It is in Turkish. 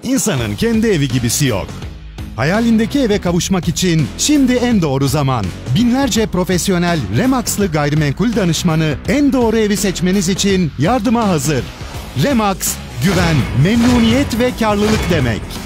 İnsanın kendi evi gibisi yok. Hayalindeki eve kavuşmak için şimdi en doğru zaman. Binlerce profesyonel Remax'lı gayrimenkul danışmanı en doğru evi seçmeniz için yardıma hazır. Remax, güven, memnuniyet ve karlılık demek.